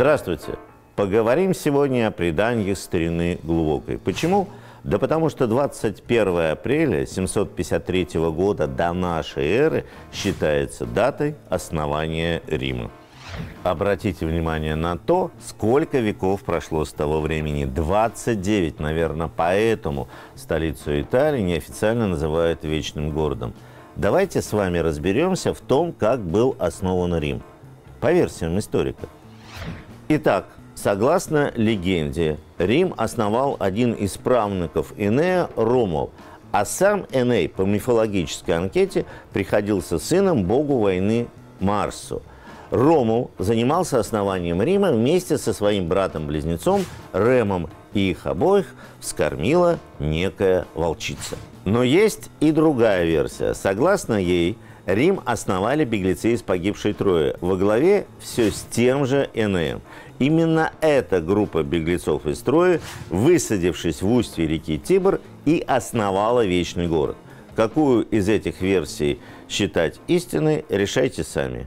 Здравствуйте! Поговорим сегодня о преданиях старины глубокой. Почему? Да потому что 21 апреля 753 года до нашей эры считается датой основания Рима. Обратите внимание на то, сколько веков прошло с того времени. 29, наверное, поэтому столицу Италии неофициально называют вечным городом. Давайте с вами разберемся в том, как был основан Рим, по версиям историка. Итак, согласно легенде, Рим основал один из правнуков Энея – Ромул, а сам Эней по мифологической анкете приходился сыном богу войны Марсу. Ромул занимался основанием Рима вместе со своим братом-близнецом Ремом, и их обоих вскормила некая волчица. Но есть и другая версия. Согласно ей, Рим основали беглецы из погибшей Трои, во главе все с тем же Энеем. Именно эта группа беглецов из Трои, высадившись в устье реки Тибр, и основала Вечный город. Какую из этих версий считать истинной, решайте сами.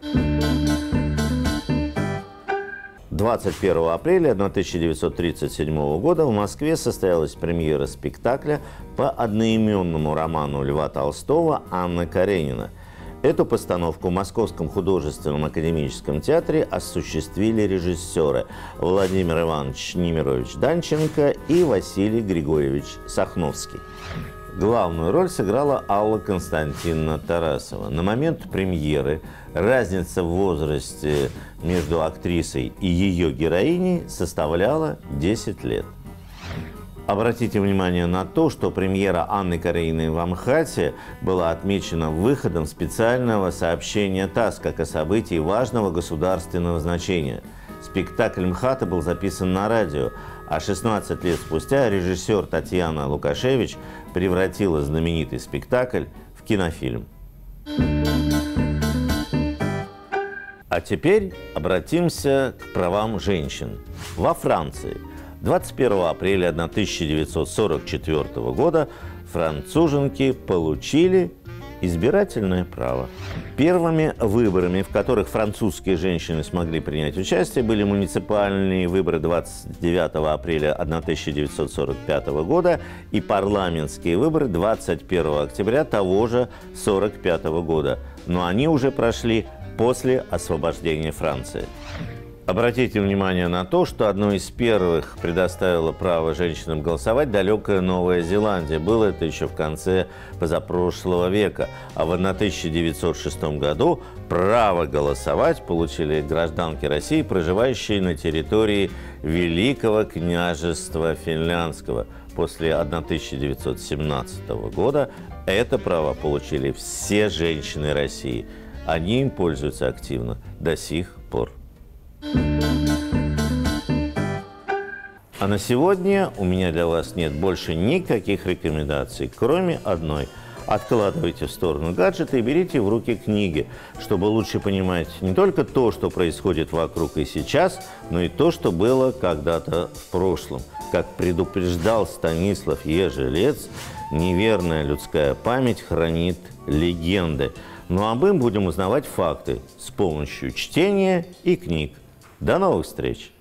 21 апреля 1937 года в Москве состоялась премьера спектакля по одноименному роману Льва Толстого «Анна Каренина». Эту постановку в Московском художественном академическом театре осуществили режиссеры Владимир Иванович Немирович Данченко и Василий Григорьевич Сахновский. Главную роль сыграла Алла Константиновна Тарасова. На момент премьеры разница в возрасте между актрисой и ее героиней составляла 10 лет. Обратите внимание на то, что премьера Анны Карениной в Амхате была отмечена выходом специального сообщения ТАСС как о событии важного государственного значения. Спектакль МХАТа был записан на радио, а 16 лет спустя режиссер Татьяна Лукашевич превратила знаменитый спектакль в кинофильм. А теперь обратимся к правам женщин. Во Франции 21 апреля 1944 года француженки получили избирательное право. Первыми выборами, в которых французские женщины смогли принять участие, были муниципальные выборы 29 апреля 1945 года и парламентские выборы 21 октября того же 1945 года. Но они уже прошли после освобождения Франции. Обратите внимание на то, что одной из первых предоставила право женщинам голосовать далекая Новая Зеландия. Было это еще в конце позапрошлого века. А в 1906 году право голосовать получили гражданки России, проживающие на территории Великого княжества Финляндского. После 1917 года это право получили все женщины России. Они им пользуются активно до сих пор. А на сегодня у меня для вас нет больше никаких рекомендаций, кроме одной. Откладывайте в сторону гаджеты и берите в руки книги, чтобы лучше понимать не только то, что происходит вокруг и сейчас, но и то, что было когда-то в прошлом. Как предупреждал Станислав Ежелец, неверная людская память хранит легенды. Ну а мы будем узнавать факты с помощью чтения и книг. До новых встреч!